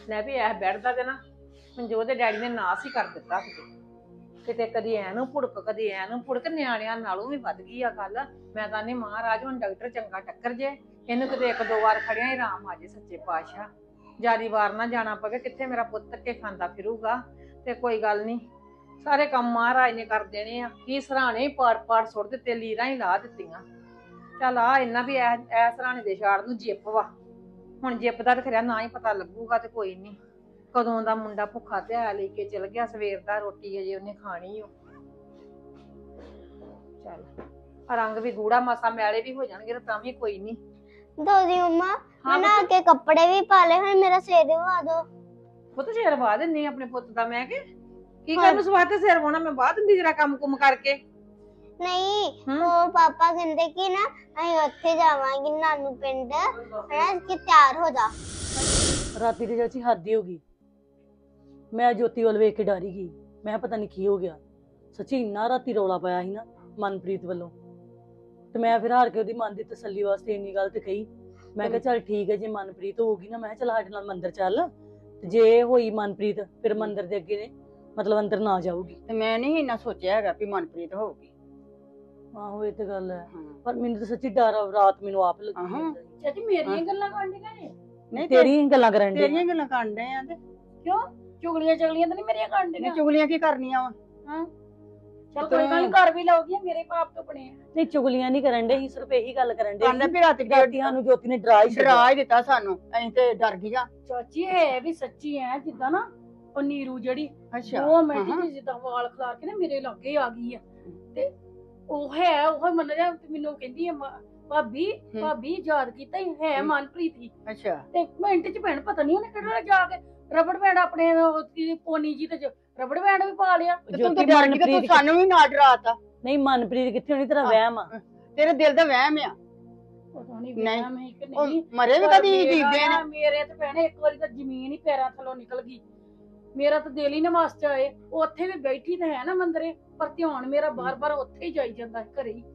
ਲੈ ਵੀ ਇਹ ਬੈੱਡ ਦਾ ਤੇ ਨਾ ਮਨਜੋਤ ਦੇ ਡੈਡੀ ਨੇ ਨਾਸ ਹੀ ਕਰ ਦਿੱਤਾ ਕਿਤੇ ਕਦੀ ਐ ਨੂੰ ਭੁੜਕ ਕਦੀ ਐ ਨੂੰ ਭੁੜਕ ਨਿਆਣਿਆਂ ਨਾਲੋਂ ਵੀ ਵੱਧ ਗਈ ਆ ਗੱਲ। ਮੈਂ ਤਾਂ ਨਹੀਂ ਮਹਾਰਾਜ ਹੁਣ ਡਾਕਟਰ ਚੰਗਾ ਟੱਕਰ ਜੇ ਇਹਨੂੰ ਕਿਤੇ ਇੱਕ ਦੋ ਵਾਰ ਖੜਿਆ ਹੀ ਆਰਾਮ ਆ ਜੇ ਸੱਚੇ ਪਾਤਸ਼ਾਹ। ਜਿਆਦੀ ਵਾਰ ਨਾ ਜਾਣਾ ਪਵੇ ਕਿੱਥੇ ਮੇਰਾ ਪੁੱਤ ਧੱਕੇ ਖਾਂਦਾ ਫਿਰੂਗਾ। ਤੇ ਕੋਈ ਗੱਲ ਨਹੀਂ ਸਾਰੇ ਕੰਮ ਮਹਾਰਾਜ ਨੇ ਕਰ ਦੇਣੇ ਆ। ਕੀ ਸਰਾਣੇ ਪਾੜ ਸੁੱਟ ਦਿੱਤੇ ਲੀਰਾਂ ਹੀ ਲਾ ਦਿੱਤੀਆਂ। ਚੱਲ ਆ ਇੰਨਾ ਵੀ ਐ ਸਰਾਣੇ ਦੇ ਛਾੜ ਨੂੰ ਜਿੱਪ ਵਾ। ਹੁਣ ਜਿੱਪ ਦਾ ਤੇ ਖਰਿਆ ਨਾ ਹੀ ਪਤਾ ਲੱਗੂਗਾ ਤੇ ਕੋਈ ਨਹੀਂ। ਕਦੋਂ ਦਾ ਮੁੰਡਾ ਭੁੱਖਾ ਤੇ ਆ ਲੈ ਕੇ ਚਲ ਗਿਆ ਸਵੇਰ ਦਾ ਰੋਟੀ ਅਜੇ ਉਹਨੇ ਖਾਣੀ ਓ। ਚੱਲ ਰੰਗ ਵੀ ਗੂੜਾ ਮਾਸਾ ਮੈਲੇ ਵੀ ਹੋ ਜਾਣਗੇ ਤਾਂ ਵੀ ਕੋਈ ਨਹੀਂ। ਦਾਦੀ ਮੰਮਾ ਬਣਾ ਕੇ ਕੱਪੜੇ ਵੀ ਪਾ ਲੈ ਹੁਣ ਮੇਰਾ ਸਿਰ ਵਾ ਦੋ। ਪੁੱਤ ਸਿਰ ਵਾ ਦਿੰਨੀ ਆਪਣੇ ਪੁੱਤ ਦਾ ਮੈਂ ਕੀ ਕਰਨ ਸਵਾਤੇ ਸਿਰ ਵਾਉਣਾ ਮੈਂ ਬਾਅਦ ਦਿੰਦੀ ਜਰਾ ਕੰਮ ਕੁਮ ਕਰਕੇ। ਨਹੀਂ ਉਹ ਪਾਪਾ ਕਹਿੰਦੇ ਕਿ ਨਾ ਅਸੀਂ ਉੱਥੇ ਜਾਵਾਂਗੇ ਨਾਨੂ ਪਿੰਡ ਹੈ ਕਿ ਤਿਆਰ ਹੋ ਜਾ। ਰਾਤੀ ਦੀ ਚਾਚੀ ਹੱਦ ਹੀ ਹੋ ਗਈ। ਮੈਂ ਜੋਤੀ ਵੱਲ ਵੇਖ ਕੇ ਡਰ ਗਈ। ਮੈਂ ਪਤਾ ਨਹੀਂ ਕੀ ਹੋ ਗਿਆ। ਸੱਚੀ ਇੰਨਾ ਰਾਤੀ ਰੌਲਾ ਪਾਇਆ ਸੀ ਨਾ ਮਨਪ੍ਰੀਤ ਵੱਲੋਂ ਤੇ ਮੈਂ ਫਿਰ ਹਾਰ ਕੇ ਉਹਦੀ ਮਨ ਦੀ ਤਸੱਲੀ ਵਾਸਤੇ ਇੰਨੀ ਗੱਲ ਤੇ ਕਹੀ। ਮੈਂ ਕਿਹਾ ਚੱਲ ਠੀਕ ਹੈ ਜੇ ਮਨਪ੍ਰੀਤ ਹੋਊਗੀ ਨਾ ਮੈਂ ਚੱਲ ਸਾਡੇ ਨਾਲ ਮੰਦਿਰ ਚੱਲ ਤੇ ਜੇ ਹੋਈ ਮਨਪ੍ਰੀਤ ਫਿਰ ਮੰਦਿਰ ਦੇ ਅੱਗੇ ਨੇ ਮਤਲਬ ਅੰਦਰ ਨਾ ਜਾਊਗੀ। ਤੇ ਮੈਂ ਨਹੀਂ ਇੰਨਾ ਸੋਚਿਆ ਹੈਗਾ ਵੀ ਮਨਪ੍ਰੀਤ ਹੋਊਗੀ। ਆਹੋ ਇਹ ਤੇ ਗੱਲ ਹੈ ਪਰ ਮੈਨੂੰ ਤਾਂ ਸੱਚੀ ਡਰ ਰਾਤ ਮੈਨੂੰ ਆਪ ਲੱਗੀ। ਚਾਚੀ ਮੇਰੀਆਂ ਗੱਲਾਂ ਕਰਨੀਆਂ ਨੇ ਨਹੀਂ ਤੇਰੀਆਂ ਗੱਲਾਂ ਕਰਨ ਦੇ ਤੇਰੀਆਂ ਗੱਲਾਂ ਕਰਦੇ ਆ ਤੇ ਕਿਉਂ ਚੁਗਲੀਆਂ ਤਾਂ ਨਹੀਂ ਮੇਰੀਆਂ ਕਰਨੀਆਂ। ਚੁਗਲੀਆਂ ਕੀ ਕਰਨੀਆਂ ਵਾ? ਹਾਂ ਚਲ ਕੋਈ ਗੱਲ ਕਰ ਵੀ ਲਓਗੀ ਮੇਰੇ ਪਾਪ ਤੋਂ ਬਣੇ। ਨਹੀਂ ਚੁਗਲੀਆਂ ਨਹੀਂ ਕਰਨ ਦੇ ਹੀ ਸਿਰਫ ਇਹੀ ਗੱਲ ਕਰਨ ਦੇ ਕਹਿੰਦਾ ਵੀ ਰਾਤੀ ਸਾਨੂੰ ਜੋਤੀ ਨੇ ਡਰਾ ਹੀ ਦਿੱਤਾ ਸਾਨੂੰ ਅਸੀਂ ਤੇ ਡਰ ਗਈਆਂ। ਚਾਚੀ ਇਹ ਵੀ ਸੱਚੀ ਹੈ ਜਿੱਦਾਂ ਨਾ ਉਹ ਨੀਰੂ ਜਿਹੜੀ ਅੱਛਾ ਉਹ ਮਿੰਟ ਜਿੱਦਾਂ ਵਾਲ ਖਲਾਰ ਕੇ ਨਾ ਮੇਰੇ ਲਾਗੇ ਆ ਗਈ ਆ ਤੇ ਉਹ ਹੈ ਉਹ ਮੰਨ ਜਾ ਮੈਨੂੰ ਕਹਿੰਦੀ ਭਾਬੀ ਯਾਦ ਕੀਤਾ ਹੀ ਹੈ ਮਨਪ੍ਰੀਤ ਹੀ। ਅੱਛਾ ਤੇ ਮਿੰਟ ਚ ਭੈਣ ਪਤਾ ਨਹੀਂ ਉਹਨੇ ਕਿਹੜਾ ਜਾ ਕੇ ਰਬੜ ਬੈਂਡ ਆਪਣੇ ਪੋਨੀ ਜੀ ਤੇ ਰਬੜ ਬੈਂਡ ਵੀ ਪਾ ਲਿਆ। ਤੂੰ ਸਾਨੂੰ ਵੀ ਨਾ ਡਰਾਤਾ। ਨਹੀਂ ਮਨਪ੍ਰੀਤ ਕਿੱਥੇ ਹੋਣੀ ਤੇਰਾ ਵਹਿਮ ਆ। ਤੇਰੇ ਦਿਲ ਦਾ ਵਹਿਮ ਆ। ਪਤਾ ਨਹੀਂ ਵਹਿਮ ਹੈ ਕਿ ਨਹੀਂ। ਮਰੇ ਵੀ ਕਦੀ ਜੀਂਦੇ ਨੇ। ਮੇਰੇ ਤੇ ਭੈਣੇ ਇੱਕ ਵਾਰੀ ਤਾਂ ਜ਼ਮੀਨ ਹੀ ਪੈਰਾਂ ਥੱਲੋਂ ਨਿਕਲ ਗਈ। ਮੇਰਾ ਤਾਂ ਦਿਲ ਹੀ ਨਾ ਮਸ ਚ ਆਏ। ਉੱਥੇ ਵੀ ਬੈਠੀ ਤਾਂ ਹੈ ਨਾ ਮੰਦਰੇ ਪਰ ਧਿਆਨ ਮੇਰਾ ਬਾਰ-ਬਾਰ ਉੱਥੇ ਹੀ ਜਾਈ ਜਾਂਦਾ ਘਰੇ ਹੀ।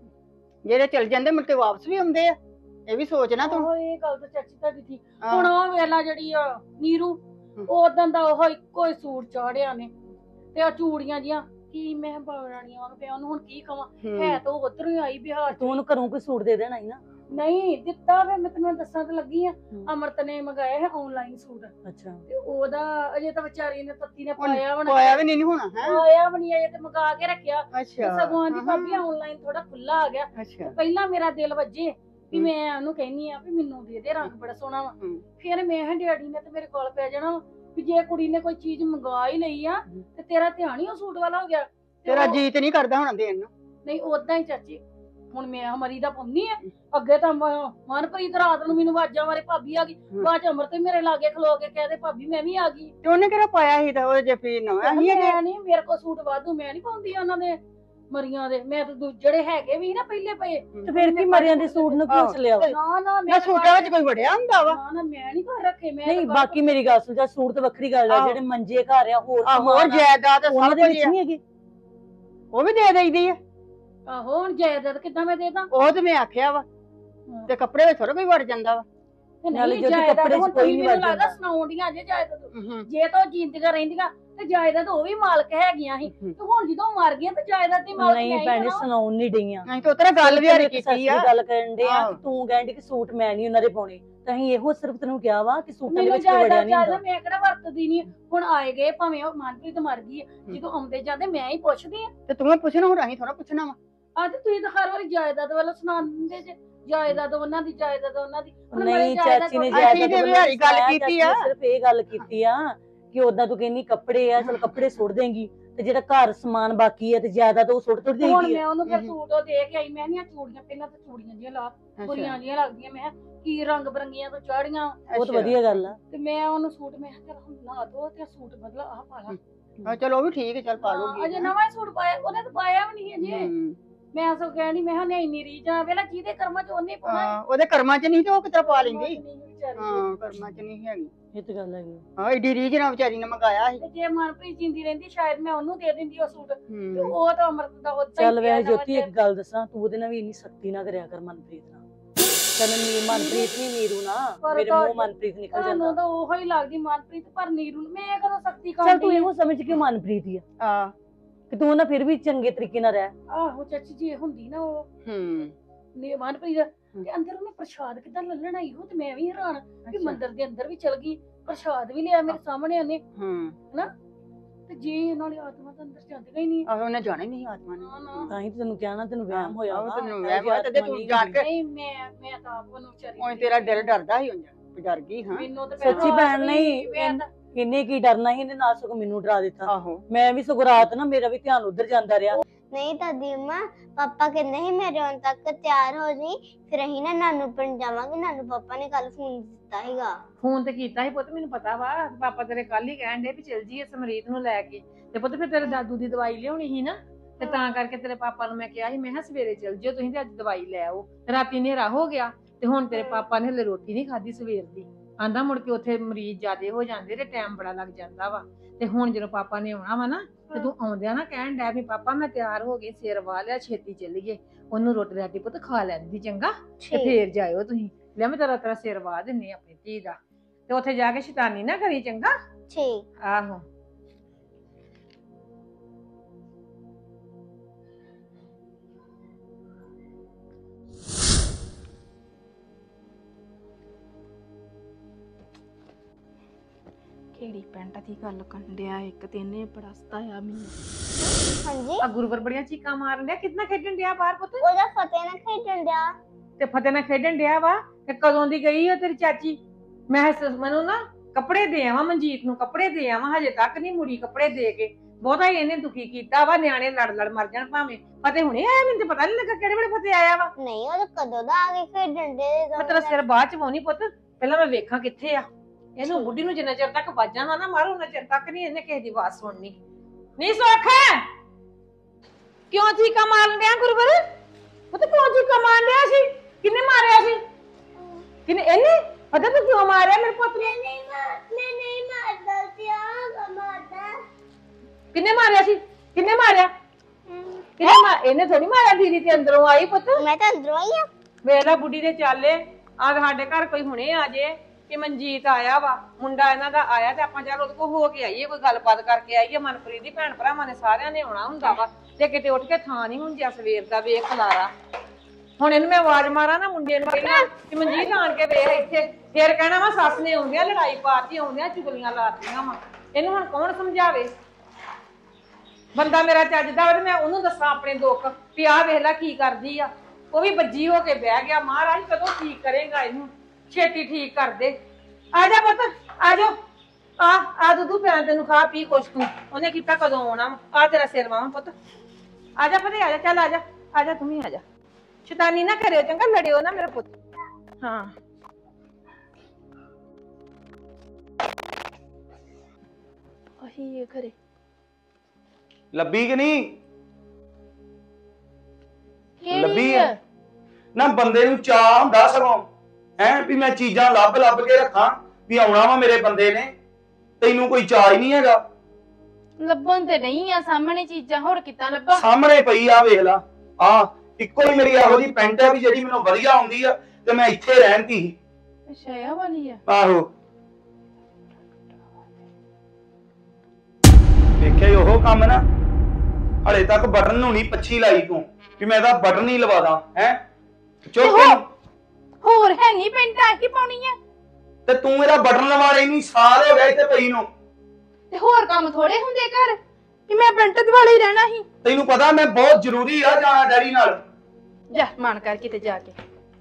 ਜਿਹੜੇ ਚਲ ਜਾਂਦੇ ਮੁੜ ਕੇ ਵਾਪਸ ਵੀ ਆਉਂਦੇ ਆ ਇਹ ਵੀ ਸੋਚਣਾ ਤੂੰ। ਉਹ ਇਹ ਗੱਲ ਤਾਂ ਚਾਚੀ ਤੁਹਾਡੀ ਠੀਕ। ਹੁਣ ਉਹ ਵੇਲਾ ਜਿਹੜੀ ਆ ਨੀਰੂ ਉਦੋਂ ਦਾ ਉਹ ਇੱਕੋ ਹੀ ਸੂਟ ਚਾੜਿਆ ਨੇ ਤੇ ਆ ਚੂੜੀਆਂ ਜੀਆਂ ਕੀ ਮੈਂ ਬਾਵਰਾਣੀਆਂ ਉਹਨੂੰ ਪਿਆ ਉਹਨੂੰ ਹੁਣ ਕੀ ਕਵਾਂ। ਹੈ ਤਾਂ ਉਧਰੋਂ ਹੀ ਆਈ ਬਿਹਾਰ ਤੂੰ ਉਹਨੂੰ ਘਰੋਂ ਕੋਈ ਸੂਟ ਦੇ ਦੇਣਾ ਸੀ ਨਾ। ਨਹੀਂ ਦਿੱਤਾ ਵੇ ਮੈਂ ਤੈਨੂੰ ਦੱਸਾਂ ਤਾਂ ਲੱਗੀ ਆ ਅਮਰਤ ਨੇ ਮੰਗਾਇਆ ਹੈ ਆਨਲਾਈਨ ਸੂਟ। ਅੱਛਾ ਤੇ ਉਹਦਾ ਅਜੇ ਤਾਂ ਵਿਚਾਰੀ ਨੇ ਤੱਤੀ ਨੇ ਪਾਇਆ ਵੀ ਨਹੀਂ ਹੋਣਾ ਹੈ ਪਾਇਆ ਵੀ ਨਹੀਂ ਅਜੇ ਤੇ ਮੰਗਾ ਕੇ ਰੱਖਿਆ। ਅੱਛਾ ਸਗੋਂ ਦੀ ਭਾਬੀ ਆਨਲਾਈਨ ਥੋੜਾ ਖੁੱਲਾ ਆ ਗਿਆ। ਪਹਿਲਾਂ ਮੇਰਾ ਦਿਲ ਵੱਜੇ ਵੀ ਮੈਂ ਉਹਨੂੰ ਕਹਿੰਨੀ ਆ ਵੀ ਮੈਨੂੰ ਦੇ ਦੇ ਰੰਗ ਬੜਾ ਸੋਹਣਾ ਵਾ। ਫਿਰ ਮੈਂ ਡੈਡੀ ਨੇ ਤੇ ਮੇਰੇ ਕੋਲ ਪੈ ਜਾਣਾ ਵੀ ਜੇ ਕੁੜੀ ਨੇ ਕੋਈ ਚੀਜ਼ ਮੰਗਾ ਹੀ ਲਈ ਆ ਤੇ ਤੇਰਾ ਧਿਆਨ ਹੀ ਉਹ ਸੂਟ ਵਾਲਾ ਹੋ ਗਿਆ। ਤੇਰਾ ਜੀਤ ਨਹੀਂ ਕਰਦਾ ਹੁਣ ਦੇਣ ਨੂੰ। ਨਹੀਂ ਉਦਾਂ ਹੀ ਚਾਚੀ ਹੁਣ ਮੈਂ ਮਰੀ ਦਾ ਪਾਉਣੀ ਆ। ਅੱਗੇ ਤਾਂ ਮਨਪ੍ਰੀਤ ਰਾਤ ਨੂੰ ਮੈਨੂੰ ਆਵਾਜ਼ਾਂ ਮਾਰੇ ਭਾਬੀ ਆ ਗਈ। ਬਾਅਦ ਚ ਅਮਰਤ ਮੇਰੇ ਲਾਗੇ ਖਲੋ ਕੇ ਕਹਦੇ ਭਾਬੀ ਮੈਂ ਵੀ ਆ ਗਈ। ਤੇ ਉਹਨੇ ਕਿਹੜਾ ਪਾਇਆ ਸੀ ਤਾਂ ਉਹ ਜੇ ਨਵਾਂ ਨਹੀਂ ਮੇਰੇ ਕੋਲ ਸੂਟ ਵਾਧੂ ਮੈਂ ਨਹੀਂ ਪਾਉਂਦੀ ਉਹਨਾਂ ਦੇ ਮਰੀਆਂ ਦੇ। ਮੈਂ ਤਾਂ ਜਿਹੜੇ ਹੈਗੇ ਵੀ ਨਾ ਪਹਿਲੇ ਪਏ ਤੇ ਫਿਰ ਕੀ ਮਰੀਆਂ ਦੇ ਸੂਟ ਨੂੰ ਕਿਉਂ ਲਿਆ? ਨਾ ਮੈਂ ਸੂਟਾਂ ਵਿੱਚ ਕੋਈ ਵੜਿਆ ਹੁੰਦਾ ਵਾ। ਨਾ ਮੈਂ ਨਹੀਂ ਘਰ ਰੱਖੇ। ਮੈਂ ਨਹੀਂ ਬਾਕੀ ਮੇਰੀ ਗੱਲ ਸੁਣ ਜਾ ਸੂਟ ਤਾਂ ਵੱਖਰੀ ਗੱਲ ਆ ਜਿਹੜੇ ਮੰਜੇ ਘਰ ਆ ਹੋਰ ਜਾਇਦਾਦ ਉਹਨਾਂ ਦੇ ਵਿੱਚ ਨਹੀਂ ਹੈਗੀ ਉਹ ਵੀ ਦੇ ਦੇਈਦੀ ਆ। ਆਹੋ ਹੁਣ ਜਾਇਦਾਦ ਕਿੱਦਾਂ ਮੈਂ ਦੇ ਦਾਂ? ਉਹ ਤੇ ਮੈਂ ਆਖਿਆ ਵਾ ਤੇ ਕੱਪੜੇ ਵਿੱਚ ਥੋੜਾ ਕੋਈ ਵੜ ਜਾਂਦਾ ਵਾ। ਨਾਲੇ ਜੋ ਕੱਪੜੇ ਚ ਕੋਈ ਨਹੀਂ ਲੱਗਦਾ ਸੁਣਾਉਂਦੀਆਂ ਜੇ ਜਾਇਦਾਦ ਜੇ ਤਾਂ ਜਿੰਦਗਾ ਰਹਿੰਦੀਆਂ ਤੇ ਜਾਇਦਾਦ ਉਹ ਵੀ ਮਾਲਕ ਹੈਗੀਆਂ ਸੀ ਤੇ ਹੁਣ ਜਦੋਂ ਮਰ ਗਈਆਂ ਤੇ ਜਾਇਦਾਦ ਦੀ ਮਾਲਕ ਨਹੀਂ ਭੈਣੇ ਸੁਣਾਉਣ ਨਹੀਂ ਡਈਆਂ। ਨਹੀਂ ਤੇ ਉਤਰਾ ਗੱਲ ਵੀ ਹਾਰੀ ਕੀਤੀ ਆ ਗੱਲ ਕਰਨ ਦੇ ਆ ਤੂੰ ਕਹਿੰਦੀ ਕਿ ਸੂਟ ਮੈਂ ਨਹੀਂ ਉਹਨਾਂ ਦੇ ਪਾਉਣੇ ਤਾਂ ਅਸੀਂ ਇਹੋ ਸਿਰਫ ਤੈਨੂੰ ਕਿਹਾ ਵਾ ਕਿ ਸੂਟਾਂ ਦੇ ਵਿੱਚ ਕੋਈ ਵੜਿਆ ਨਹੀਂ ਹੁੰਦਾ। ਮੈਂ ਕਿਹੜਾ ਵਰਤਦੀ ਨਹੀਂ। ਹੁਣ ਆਏ ਗਏ ਭਾਵੇਂ ਉਹ ਮਨਪ੍ਰੀਤ ਮਰ ਗਈ ਜਦੋਂ ਆਉਂਦੇ ਜਾਂਦੇ ਮੈਂ ਹੀ ਪੁੱਛਦੀ ਆ ਤੇ ਤੂੰ ਪੁੱਛਣਾ ਹੁਣ ਅਸੀਂ ਥੋੜਾ ਪੁੱਛਣਾ ਵਾ। ਅੱਜ ਤੁਸੀਂ ਤਾਂ ਹਰ ਵਾਰੀ ਜਾਇਦਾਦ ਵੱਲੋਂ ਸੁਣਾ ਦਿੰਦੇ ਜੇ ਜਾਇਦਾਦ ਉਹਨਾਂ ਦੀ ਜਾਇਦਾਦ ਉਹਨਾਂ ਦੀ। ਨਹੀਂ ਚਾਚੀ ਨੇ ਜਾਇਦਾਦ ਦੀ ਗੱਲ ਕੀਤੀ ਆ ਸਿਰਫ ਇਹ ਗੱਲ ਕੀਤੀ ਆ ਕਿ ਉਦਾਂ ਤੂੰ ਕਹਿੰਦੀ ਕੱਪੜੇ ਆ ਚਲ ਕੱਪੜੇ ਸੁੱਟ ਦੇਂਗੀ ਤੇ ਜਿਹੜਾ ਘਰ ਸਮਾਨ ਬਾਕੀ ਹੈ ਤੇ ਜਾਇਦਾਦ ਉਹ ਸੁੱਟ ਦੇਂਗੀ। ਹੁਣ ਮੈਂ ਉਹਨੂੰ ਫਿਰ ਸੂਟ ਉਹ ਦੇ ਕੇ ਆਈ। ਮੈਂ ਨਹੀਂ ਚੂੜੀਆਂ ਪਹਿਲਾਂ ਤਾਂ ਚੂੜੀਆਂ ਜੀਆਂ ਲਾ ਬੁਰੀਆਂ ਜੀਆਂ ਲੱਗਦੀਆਂ। ਮੈਂ ਕੀ ਰੰਗ ਬਰੰਗੀਆਂ ਤੋਂ ਚਾੜੀਆਂ ਬਹੁਤ ਵਧੀਆ ਗੱਲ ਆ। ਤੇ ਮੈਂ ਉਹਨੂੰ ਸੂਟ ਮੈਂ ਕਿਹਾ ਹੁਣ ਲਾ ਦੋ ਤੇ ਸੂਟ ਬਦਲਾ ਆਹ ਪਾ ਲਾ। ਚਲੋ ਉਹ ਵੀ ਠੀਕ ਹੈ ਚੱਲ ਪਾ ਲੂਗੀ। ਅਜੇ ਨਵਾਂ ਹੀ ਸੂਟ ਪਾਇਆ ਉਹਨੇ ਤਾਂ ਪਾਇਆ ਵੀ ਨਹੀਂ ਅਜੇ। ਮੈਂ ਸੋ ਕਹਿਣੀ ਮੈਂ ਹਾਂ ਇੰਨੀ ਰੀਝ ਆ ਵੇਲਾ ਜਿਹਦੇ ਕਰਮਾਂ ਚ ਉਹਨੇ ਪਾਉਣਾ। ਉਹਦੇ ਕਰਮਾਂ ਚ ਨਹੀਂ ਤੇ ਉਹ ਕਿਤਰਾ ਪਾ ਲੈਂਦੀ। ਹਾਂ ਕਰਮਾਂ ਚ ਨਹੀਂ ਹੈਗੀ। ਇਹ ਤਾਂ ਗੱਲ ਹੈਗੀ। ਹਾਂ ਏਡੀ ਰੀਝ ਨਾਲ ਵਿਚਾਰੀ ਨੇ ਮੰਗਾਇਆ ਸੀ। ਜੇ ਮਨਪ੍ਰੀਤ ਜਿੰਦੀ ਰਹਿੰਦੀ ਸ਼ਾਇਦ ਮੈਂ ਉਹਨੂੰ ਦੇ ਦਿੰਦੀ ਉਹ ਸੂਟ ਤੇ ਉਹ ਤਾਂ ਅਮਰਤ ਦਾ ਉਦਾਂ ਹੀ। ਚੱਲ ਵੇ ਜੋਤੀ ਇੱਕ ਗੱਲ ਦੱਸਾਂ ਤੂੰ ਉਹਦੇ ਨਾਲ ਵੀ ਇੰਨੀ ਸਖਤੀ ਨਾ ਕਰਿਆ ਕਰ ਮਨਪ੍ਰੀਤ ਨਾਲ। ਤੈਨੂੰ ਮਨਪ੍ਰੀਤ ਨਹੀਂ ਨੀਰੂ ਨਾ ਪਰ ਮੇਰੇ ਤਾਂ- ਮੂੰਹ ਮਨਪ੍ਰੀਤ ਨਿਕਲ ਤੁਹਾਨੂੰ ਜਾਂਦਾ ਤਾਂ ਉਹੋ ਹੀ ਲੱਗਦੀ ਮਨਪ੍ਰੀਤ, ਪਰ ਨੀਰੂ ਨੂੰ ਮੈਂ ਕਦੋਂ ਸਖਤੀ ਚੱਲ ਤੂੰ ਕਰਦੀ ਇਹੋ ਸਮਝ ਕਿ ਮਨਪ੍ਰੀਤ ਹੀ ਆ ਆ ਕਿ ਤੂੰ ਨਾ ਫਿਰ ਵੀ ਚੰਗੇ ਤਰੀਕੇ ਨਾਲ ਰਹਿ। ਆਹੋ ਚਾਚੀ ਜੀ, ਇਹ ਹੁੰਦੀ ਨਾ ਉਹ ਹੂੰ ਮਨਪ੍ਰੀਤ ਤੇ ਅੰਦਰ ਉਹਨੇ ਪ੍ਰਸ਼ਾਦ ਕਿੱਦਾਂ ਲੱਲਣਾ ਇਹੋ ਤੇ ਮੈਂ ਵੀ ਹੈਰਾਨ ਕਿ ਮੰਦਿਰ ਦੇ ਅੰਦਰ ਵੀ ਚਲ ਗਈ, ਪ੍ਰਸ਼ਾਦ ਵੀ ਲਿਆ ਮੇਰੇ ਸਾਹਮਣੇ ਉਹਨੇ, ਹੂੰ ਤੇ ਜੇ ਇਹਨਾਂ ਵਾਲੀ ਆਤਮਾ ਤਾਂ ਅੰਦਰ ਜਾਂਦੀਆਂ ਹੀ ਨਹੀਂ। ਆਹੋ ਉਹਨੇ ਜਾਣਾ ਹੀ ਨਹੀਂ ਆਤਮਾ ਨੇ। ਨਾ ਨਾ ਤਾਂ ਹੀ ਤਾਂ ਤੈਨੂੰ ਕਿਹਾ ਨਾ ਤੈਨੂੰ ਵਹਿਮ ਹੋਇਆ ਆਹੋ ਵਾ। ਤੈਨੂੰ ਇਹੋ ਵਹਿਮ ਜਿਹੀ ਹੋਇਆ ਤੇ ਆਤਮਾ ਤੂੰ ਨਹੀਂ ਜਾਣ ਕੇ ਨਹੀਂ ਮੈਂ ਤਾਂ ਆਪ ਉਹਨੂੰ ਵਿਚਾਰੀ ਉਹ ਤੇਰਾ ਦਿਲ ਡਰਦਾ ਹੀ ਹੁੰਦਾ, ਡਰ ਗਈ ਹਾਂ। ਮੈਨੂੰ ਤਾਂ ਸੱਚੀ ਪਹਿਲਾਂ ਭੈਣ ਵੀ ਨਹੀਂ ਮੈਂ ਤਾਂ ਇਹਨੇ ਕੀ ਡਰਨਾ ਸੀ, ਇਹਨੇ ਨਾਲ ਸਗੋਂ ਮੈਨੂੰ ਡਰਾ ਦਿੱਤਾ। ਆਹੋ ਮੈਂ ਵੀ ਸਗੋਂ ਰਾਤ ਨਾ ਮੇਰਾ ਵੀ ਧਿਆਨ ਉਧਰ ਜਾਂਦਾ ਰਿਹਾ। ਨਹੀਂ ਦਾਦੀ ਮਾਂ, ਪਾਪਾ ਕਹਿੰਦੇ ਸੀ ਮੇਰੇ ਆਉਣ ਤੱਕ ਤਿਆਰ ਹੋ ਜੀ, ਫਿਰ ਅਸੀਂ ਨਾ ਨਾਨੂ ਪਿੰਡ ਜਾਵਾਂਗੇ। ਨਾਨੂ ਪਾਪਾ ਨੇ ਕੱਲ ਫੋਨ ਦਿੱਤਾ ਸੀਗਾ। ਫੋਨ ਤੇ ਕੀਤਾ ਸੀ ਪੁੱਤ, ਮੈਨੂੰ ਪਤਾ ਵਾ ਪਾਪਾ ਤੇਰੇ ਕੱਲ ਹੀ ਕਹਿਣ ਡੇ ਵੀ ਚਲ ਜੀਏ ਸਮਰੀਤ ਨੂੰ ਲੈ ਕੇ, ਤੇ ਪੁੱਤ ਫਿਰ ਤੇਰੇ ਦਾਦੂ ਦੀ ਦਵਾਈ ਲਿਆਉਣੀ ਸੀ ਨਾ, ਤੇ ਤਾਂ ਕਰਕੇ ਤੇਰੇ ਪਾਪਾ ਨੂੰ ਮੈਂ ਕਿਹਾ ਸੀ, ਮੈਂ ਕਿਹਾ ਸਵੇਰੇ ਚਲ ਜਿਓ ਤੁਸੀਂ ਤੇ ਅੱਜ ਦਵਾਈ ਲੈ ਆਓ। ਰਾਤੀ ਹਨੇਰਾ ਹੋ ਗਿਆ ਤੇ ਹੁਣ ਤੇਰੇ ਪਾਪਾ ਨੇ ਹਲੇ ਰੋਟੀ ਨਹੀਂ ਖਾਧੀ ਸਵੇਰ ਦੀ, ਆਂਦਾ ਮੁੜ ਕੇ ਉੱਥੇ ਮਰੀਜ਼ ਜ਼ਿਆਦੇ ਹੋ ਜਾਂਦੇ ਤੇ ਟਾਈਮ ਬੜਾ ਲੱਗ ਜਾਂਦਾ ਵਾ। ਤੇ ਹੁਣ ਜਦੋਂ ਪਾਪਾ ਨੇ ਆਉਣਾ ਵਾ ਨਾ, ਤੇ ਤੂੰ ਆਉਂਦਿਆਂ ਨਾ ਕਹਿਣ ਡਿਆ ਵੀ ਪਾਪਾ ਮੈਂ ਤਿਆਰ ਹੋ ਗਈ, ਸਿਰ ਵਾਹ ਲਿਆ, ਛੇਤੀ ਚੱਲੀਏ। ਉਹਨੂੰ ਰੋਟੀ ਰਾਟੀ ਪੁੱਤ ਖਾ ਲੈਂਦੀ ਚੰਗਾ, ਤੇ ਫੇਰ ਜਾਇਓ ਤੁਸੀਂ। ਲੈ ਮੈਂ ਤੇਰਾ ਸਿਰ ਵਾਹ ਦਿੰਨੀ ਆਪਣੀ ਧੀ ਦਾ, ਤੇ ਉੱਥੇ ਜਾ ਕੇ ਸ਼ੈਤਾਨੀ ਨਾ ਕਰੀ ਚੰਗਾ। ਠੀਕ। ਆਹੋ ਕਿਹੜੀ ਪੈਂਟ ਦੀ ਗੱਲ ਕਰਨ ਡਿਆ, ਇੱਕ ਤੇ ਇਹਨੇ ਬੜਾ ਸਤਾਇਆ ਮੈਨੂੰ। ਹਾਂਜੀ, ਆ ਗੁਰੂਵਰ ਬੜੀਆਂ ਚੀਕਾਂ ਮਾਰਨ ਡਿਆ, ਕਿਤਨਾ ਖੇਡਣ ਡਿਆ ਬਾਹਰ ਪੁੱਤ? ਉਹਦਾ ਫਤਿਹ ਨਾਲ ਖੇਡਣ ਡਿਆ। ਤੇ ਫਤਿਹ ਨਾਲ ਖੇਡਣ ਡਿਆ ਵਾ, ਤੇ ਕਦੋਂ ਦੀ ਗਈ ਆ ਤੇਰੀ ਚਾਚੀ? ਮੈਂ ਮੈਨੂੰ ਨਾ ਕੱਪੜੇ ਦੇ ਆਵਾਂ, ਮਨਜੀਤ ਨੂੰ ਕੱਪੜੇ ਦੇ ਆਵਾਂ, ਹਜੇ ਤੱਕ ਨਹੀਂ ਮੁੜੀ ਕੱਪੜੇ ਦੇ ਕੇ। ਬਹੁਤਾ ਹੀ ਇਹਨੇ ਦੁਖੀ ਕੀਤਾ ਵਾ, ਨਿਆਣੇ ਲੜ ਲੜ ਮਰ ਜਾਣ ਭਾਵੇਂ। ਫਤਿਹ ਹੁਣੇ ਆਇਆ, ਮੈਨੂੰ ਤੇ ਪਤਾ ਨਹੀਂ ਲੱਗਾ ਕਿਹੜੇ ਵੇਲੇ ਫਤਿਹ ਆਇਆ ਵਾ। ਨਹੀਂ, ਉਹ ਕਦੋਂ ਦਾ ਆ ਕੇ ਖੇਡਣ ਦੇ। ਮੈਂ ਤੇਰਾ ਸਿਰ ਬਾਅਦ ਚ ਵਾਉਣੀ ਪੁੱਤ, ਪਹਿਲਾਂ ਮੈਂ ਵੇਖਾਂ ਕਿੱਥੇ ਆ। ਇਹਨੂੰ ਬੁੱਢੀ ਨੂੰ ਜਿੰਨਾ ਚਿਰ ਤੱਕ ਵਾਜਾਂ ਨਾ ਮਾਰੋ, ਉਹਨਾਂ ਚਿਰ ਤੱਕ ਨਹੀਂ ਇਹਨੇ ਕਿਸੇ ਦੀ ਆਵਾਜ਼ ਸੁਣਨੀ। ਨਹੀਂ ਸੁੱਖ, ਕਿਉਂ ਚੀਕਾਂ ਮਾਰਨ ਡਿਆ ਗੁਰਵਰ? ਪੁੱਤ ਕਿਉਂ ਚੀਕਾਂ ਮਾਰਨ ਡਿਆ ਸੀ? ਕਿੰਨੇ ਮਾਰਿਆ ਸੀ? ਕਿੰਨੇ? ਇਹਨੇ? ਪਤਾ ਤੂੰ ਕਿਉਂ ਮਾਰਿਆ ਮੇਰੇ ਪੁੱਤ ਨੂੰ? ਮੈਂ ਨਹੀਂ ਮਾਰਦਾ ਸੀ, ਆ ਮਾਰਦਾ। ਕਿੰਨੇ ਮਾਰਿਆ ਸੀ? ਕਿੰਨੇ ਮਾਰਿਆ? ਇਹਨੇ ਥੋੜੀ ਮਾਰਿਆ, ਦੀਦੀ ਤੇ ਅੰਦਰੋਂ ਆਈ ਪੁੱਤ। ਮੈਂ ਤਾਂ ਅੰਦਰੋਂ ਆਈ ਆ। ਵੇਖ ਲੈ ਬੁੱਢੀ ਦੇ ਚਾਲੇ। ਆ ਸਾਡੇ ਘਰ ਕੋਈ ਹੁਣੇ ਆ ਜੇ ਕਿ ਮਨਜੀਤ ਆਇਆ ਵਾ, ਮੁੰਡਾ ਇਹਨਾਂ ਦਾ ਆਇਆ, ਤੇ ਆਪਾਂ ਚੱਲ ਉਹਦੇ ਕੋਲ ਹੋ ਕੇ ਆਈਏ, ਕੋਈ ਗੱਲਬਾਤ ਕਰਕੇ ਆਈਏ। ਮਨਪ੍ਰੀਤ ਦੀ ਭੈਣ ਭਰਾਵਾਂ ਨੇ ਸਾਰਿਆਂ ਨੇ ਆਉਣਾ ਹੁੰਦਾ ਵਾ, ਤੇ ਕਿਤੇ ਉੱਠ ਕੇ ਥਾਂ ਨਹੀਂ ਹੁੰਦੀ ਸਵੇਰ ਦਾ ਵੇਖ ਖਲਾਰਾ। ਹੁਣ ਇਹਨੂੰ ਮੈਂ ਆਵਾਜ਼ ਮਾਰਾਂ ਨਾ ਮੁੰਡੇ ਨੂੰ ਪਹਿਲਾਂ ਕਿ ਮਨਜੀਤ ਆਣ ਕੇ ਵੇਖ ਇੱਥੇ, ਫੇਰ ਕਹਿਣਾ ਵਾ ਸੱਸ ਨੇ ਆਉਂਦਿਆਂ ਲੜਾਈ ਪਾਤੀ, ਆਉਂਦਿਆਂ ਚੁਗਲੀਆਂ ਲਾਤੀਆਂ ਵਾ। ਇਹਨੂੰ ਹੁਣ ਕੌਣ ਸਮਝਾਵੇ? ਬੰਦਾ ਮੇਰਾ ਚੱਜਦਾ ਵਾ ਤੇ ਮੈਂ ਉਹਨੂੰ ਦੱਸਾਂ ਆਪਣੇ ਦੁੱਖ ਵੀ ਆਹ ਵੇਖ ਲੈ ਕੀ ਕਰਦੀ ਆ। ਉਹ ਵੀ ਬੱਜੀ ਹੋ ਕੇ ਬਹਿ ਗਿਆ। ਮਹਾਰਾਜ ਕਦੋਂ ਠੀਕ ਕਰੇਗਾ ਇਹਨੂੰ, ਛੇਤੀ ਠੀਕ ਕਰ ਦੇ। ਆ ਜਾ ਪੁੱਤ, ਆ ਜਾ। ਆ ਦੁੱਧੂ ਪਿਆ ਤੈਨੂੰ, ਖਾ ਪੀ ਕੁਛ ਤੂੰ। ਉਹਨੇ ਕੀਤਾ ਕਦੋਂ ਆਉਣਾ? ਆ ਤੇਰਾ ਸਿਰ ਵਾਵਾਂ ਪੁੱਤ। ਆ ਜਾ ਪੁੱਤ, ਆ ਜਾ, ਚੱਲ ਆ ਜਾ, ਆ ਜਾ, ਤੂੰ ਵੀ ਆ ਜਾ। ਸ਼ੈਤਾਨੀ ਨਾ ਕਰਿਓ ਚੰਗਾ, ਲੜਿਓ ਨਾ ਮੇਰਾ ਪੁੱਤ। ਹਾਂ ਆਹੀ ਇਹ ਘਰੇ ਲੱਭੀ ਕਿ ਨਹੀਂ? ਲੱਭੀ ਆ ਨਾ। ਬੰਦੇ ਨੂੰ ਚਾਹ ਹੁੰਦਾ ਸਗੋਂ ਹੈ ਵੀ ਮੈਂ ਚੀਜ਼ਾਂ ਲੱਭ ਲੱਭ ਕੇ ਰੱਖਾਂ, ਵੀ ਆਉਣਾ ਵਾ ਮੇਰੇ ਬੰਦੇ ਨੇ। ਤੈਨੂੰ ਕੋਈ ਚਾਹ ਹੀ ਨਹੀਂ ਹੈਗਾ। ਲੱਭਣ ਤੇ ਨਹੀਂ ਆ ਸਾਹਮਣੇ ਚੀਜ਼ਾਂ, ਹੋਰ ਕਿੱਦਾਂ ਲੱਭਾਂ? ਸਾਹਮਣੇ ਪਈ ਆ, ਵੇਖ ਲਾ। ਆ ਇੱਕੋ ਹੀ ਮੇਰੀ ਇਹੋ ਜਿਹੀ ਪੈਂਟ ਹੈ ਵੀ ਜਿਹੜੀ ਮੈਨੂੰ ਵਧੀਆ ਆਉਂਦੀ ਆ, ਤੇ ਮੈਂ ਇੱਥੇ ਰਹਿੰਦੀ ਸੀ। ਅੱਛਾ ਇਹ ਵਾਲੀ ਆ। ਆਹੋ ਵੇਖਿਆ ਹੀ ਉਹ ਕੰਮ ਨਾ। ਹਲੇ ਤੱਕ ਬਟਨ ਨੂੰ ਨਹੀਂ ਪੱਛੀ ਲਾਈ ਤੂੰ ਵੀ ਮੈਂ ਇਹਦਾ ਬਟਨ ਹੀ ਲਵਾ ਦਾਂ। ਹੈ ਚੁੱਪ ਹੋਰ ਹੈ ਨਹੀਂ ਪੈਂਟ ਆ ਕੀ ਪਾਉਣੀ ਆ? ਤੇ ਤੂੰ ਇਹਦਾ ਬਟਨ ਲਵਾ ਰਹੀ ਨਹੀਂ, ਸਾਲ ਹੋ ਗਏ ਇੱਥੇ ਪਈ ਨੂੰ। ਤੇ ਹੋਰ ਕੰਮ ਥੋੜੇ ਹੁੰਦੇ ਘਰ ਕਿ ਮੈਂ ਪੈਂਟ ਦਿਵਾਲੇ ਹੀ ਰਹਿਣਾ ਸੀ? ਤੈਨੂੰ ਪਤਾ ਮੈਂ ਬਹੁਤ ਜ਼ਰੂਰੀ ਆ ਜਾਣਾ ਡੈਡੀ ਨਾਲ। ਜਾ ਮਨ ਕਰ ਕਿਤੇ ਜਾ ਕੇ।